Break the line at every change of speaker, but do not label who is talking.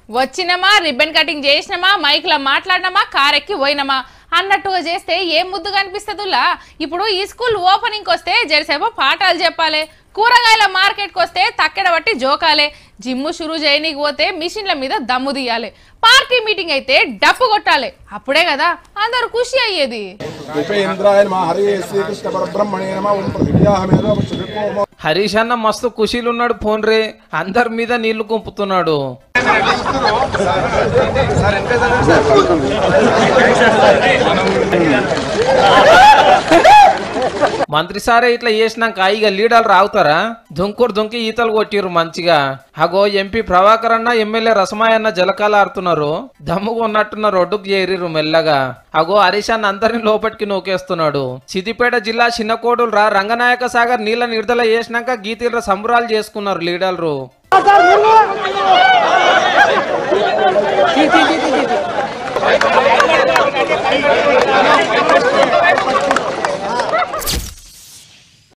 వచ్చినమా ribbon cutting చేసినమా mic లో మాట్లాడినమా కారెక్కి పోయినమా అన్నట్టుగా చేస్తే ఏం ముద్దుగా అనిపిస్తుందిలా. ఇప్పుడు ఈ స్కూల్ ఓపెనింగ్ వస్తే జరసేపో పాఠాలు చెప్పాలి, కూరగాయల మార్కెట్కి వస్తే తక్కెడ బట్టి జోకాలే, జిమ్ షురూ చేయనీకి పోతే మిషన్ల మీద దమ్ము తీయాలి, పార్టీ మీటింగ్ అయితే డప్పు కొట్టాలి. అప్పుడే కదా అందరూ ఖుషి అయ్యేది.
హరీష్ అన్న మస్తు ఖుషీలున్నాడు. ఫోన్ రే అందరి మీద నీళ్లు కుంపుతున్నాడు. మంత్రి సారే ఇట్లా చేసినాక ఇక లీడర్లు రావుతారా? దుంకి ఈతలు కొట్టిరు మంచిగా. అగో ఎంపీ ప్రభాకర్ అన్న ఎమ్మెల్యే రసమాయన్న జలకాల ఆడుతున్నారు. దమ్ముగా ఉన్నట్టున్న రోడ్డుకు చేరిరు మెల్లగా. అగో హరీష్ అన్న అందరిని లోపలికి నూకేస్తున్నాడు. సిద్దిపేట జిల్లా చిన్నకోడులు రంగనాయక సాగర్ నీళ్ళని విడుదల చేసినాక గీతీల సంబరాలు చేసుకున్నారు లీడర్లు.